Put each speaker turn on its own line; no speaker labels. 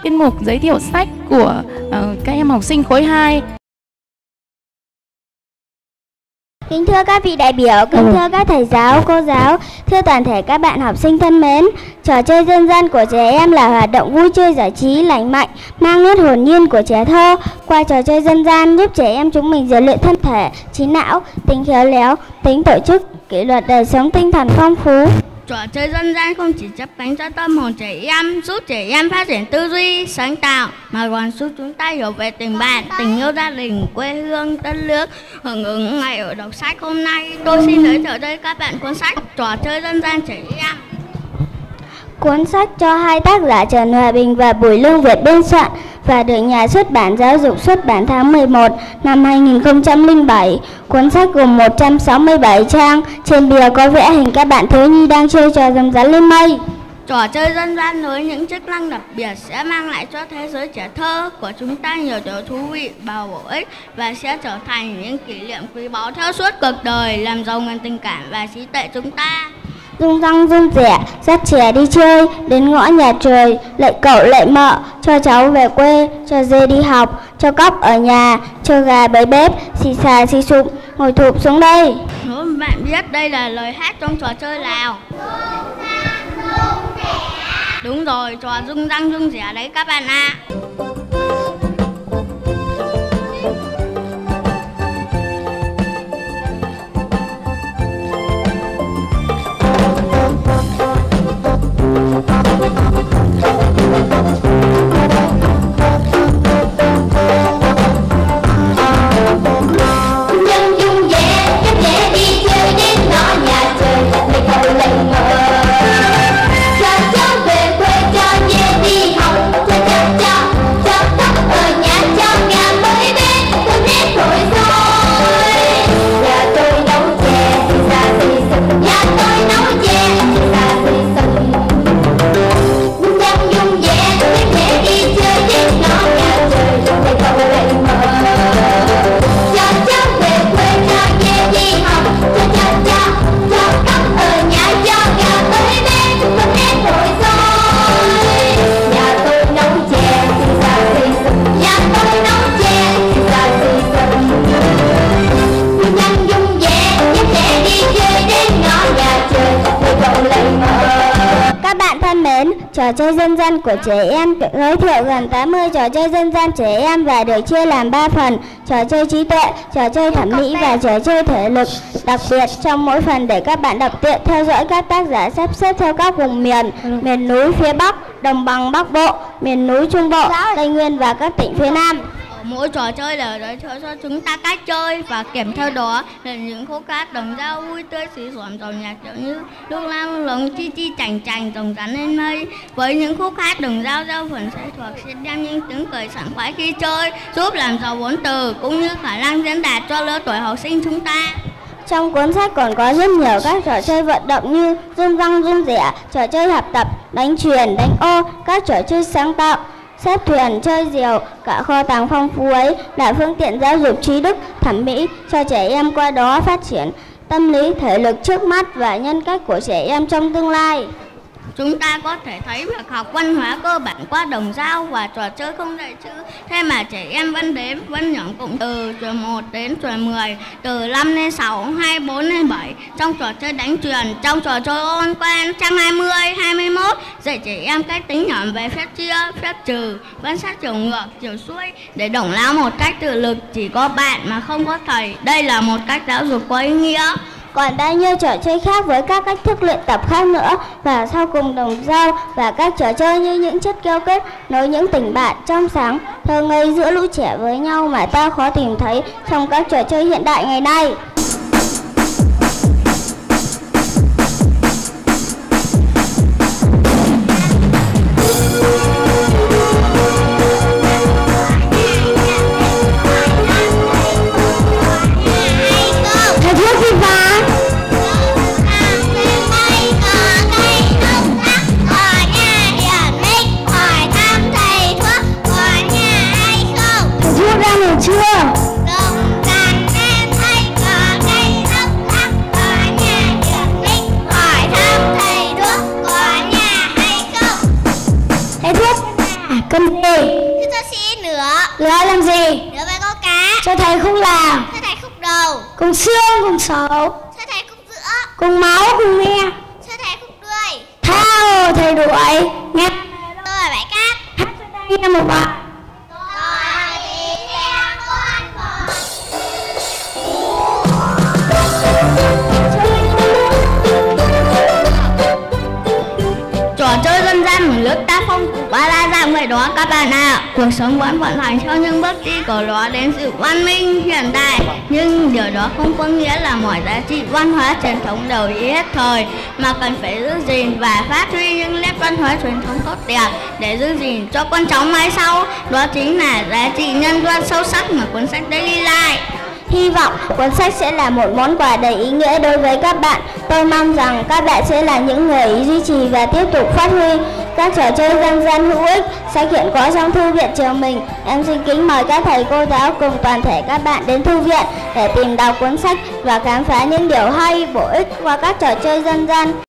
tiết mục giới thiệu sách của các em học sinh khối 2.
Kính thưa các vị đại biểu, kính thưa các thầy giáo, cô giáo, thưa toàn thể các bạn học sinh thân mến, trò chơi dân gian của trẻ em là hoạt động vui chơi giải trí lành mạnh, mang nét hồn nhiên của trẻ thơ. Qua trò chơi dân gian giúp trẻ em chúng mình rèn luyện thân thể, trí não, tính khéo léo, tính tổ chức, kỷ luật đời sống, tinh thần phong phú.
Trò chơi dân gian không chỉ chấp cánh cho tâm hồn trẻ em, giúp trẻ em phát triển tư duy, sáng tạo, mà còn giúp chúng ta hiểu về tình bạn, tình yêu gia đình, quê hương, đất nước. Hưởng ứng ngày ở đọc sách hôm nay, tôi xin giới thiệu tới các bạn cuốn sách Trò chơi dân gian trẻ em.
Cuốn sách do hai tác giả Trần Hòa Bình và Bùi Lương Việt biên soạn và được Nhà xuất bản Giáo dục xuất bản tháng 11 năm 2007. Cuốn sách gồm 167 trang, trên bìa có vẽ hình các bạn thiếu nhi đang chơi trò rồng rắn lên mây.
Trò chơi dân gian với những chức năng đặc biệt sẽ mang lại cho thế giới trẻ thơ của chúng ta nhiều điều thú vị và bổ ích, và sẽ trở thành những kỷ niệm quý báu theo suốt cuộc đời, làm giàu nguồn tình cảm và trí tuệ chúng ta.
Rung răng rung rẻ, dắt trẻ đi chơi, đến ngõ nhà trời, lạy cậu lạy mợ, cho cháu về quê, cho dê đi học, cho cóc ở nhà, cho gà bới bếp, xì xà xì sụp, ngồi thụp xuống đây.
Nếu bạn biết đây là lời hát trong trò chơi nào? Đúng rồi, trò rung răng rung rẻ đấy các bạn ạ.
Trò chơi dân gian của trẻ em giới thiệu gần 80 trò chơi dân gian trẻ em và được chia làm 3 phần: trò chơi trí tuệ, trò chơi thẩm mỹ và trò chơi thể lực. Đặc biệt trong mỗi phần để các bạn đọc tiện theo dõi các tác giả sắp xếp theo các vùng miền: miền núi phía Bắc, đồng bằng Bắc Bộ, miền núi Trung Bộ, Tây Nguyên và các tỉnh phía Nam.
Mỗi trò chơi đều giới thiệu cho chúng ta cách chơi, và kèm theo đó là những khúc hát đồng dao vui tươi xì xổm dòng nhạc kiểu như lúc lang lồng chi chi chành chành rồng rắn lên mây. Với những khúc hát đồng dao phần sẽ thuộc sẽ đem những tiếng cười sảng khoái khi chơi, giúp làm giàu vốn từ cũng như khả năng diễn đạt cho lứa tuổi học sinh chúng ta.
Trong cuốn sách còn có rất nhiều các trò chơi vận động như rung răng rung rẻ, trò chơi học tập, đánh chuyền, đánh ô, các trò chơi sáng tạo, xếp thuyền, chơi diều. Cả kho tàng phong phú ấy là phương tiện giáo dục trí đức, thẩm mỹ cho trẻ em, qua đó phát triển tâm lý, thể lực trước mắt và nhân cách của trẻ em trong tương lai.
Chúng ta có thể thấy việc học văn hóa cơ bản qua đồng dao và trò chơi không dạy chữ, thế mà trẻ em vẫn đếm, vẫn nhóm cụm từ 1 đến 10, từ 5 lên 6, 24 lên 7. Trong trò chơi đánh chuyền, trong trò chơi ôn quen 120, 21, dạy trẻ em cách tính nhóm về phép chia, phép trừ, quan sát chiều ngược, chiều xuôi để động não một cách tự lực. Chỉ có bạn mà không có thầy. Đây là một cách giáo dục có ý nghĩa.
Còn bao nhiêu trò chơi khác với các cách thức luyện tập khác nữa. Và sau cùng đồng dao và các trò chơi như những chất kêu kết nối những tình bạn trong sáng, thơ ngây giữa lũ trẻ với nhau mà ta khó tìm thấy trong các trò chơi hiện đại ngày nay. Làm gì?
Thưa giáo sĩ, nửa.
Lửa làm gì?
Nửa với câu cá.
Cho thầy khúc nào?
Thưa thầy khúc đầu.
Cùng xương, cùng sầu.
Thưa thầy khúc giữa.
Cùng máu, cùng me.
Thưa thầy khúc đuôi.
Thao thầy đuổi. Nghe
Tôi là Bảy Cát.
hát cho ta nghe một bài.
Trò chơi dân gian của nước ta phong phú và đa dạng vậy đó các bạn ạ. Cuộc sống vẫn vận hành theo những bước đi của nó đến sự văn minh hiện đại, nhưng điều đó không có nghĩa là mọi giá trị văn hóa truyền thống đều bị hết thời, mà cần phải giữ gìn và phát huy những nét văn hóa truyền thống tốt đẹp để giữ gìn cho con cháu mai sau. Đó chính là giá trị nhân văn sâu sắc mà cuốn sách đây ghi lại.
Hy vọng cuốn sách sẽ là một món quà đầy ý nghĩa đối với các bạn. Tôi mong rằng các bạn sẽ là những người duy trì và tiếp tục phát huy các trò chơi dân gian hữu ích. Sách hiện có trong thư viện trường mình. Em xin kính mời các thầy cô giáo cùng toàn thể các bạn đến thư viện để tìm đọc cuốn sách và khám phá những điều hay, bổ ích qua các trò chơi dân gian.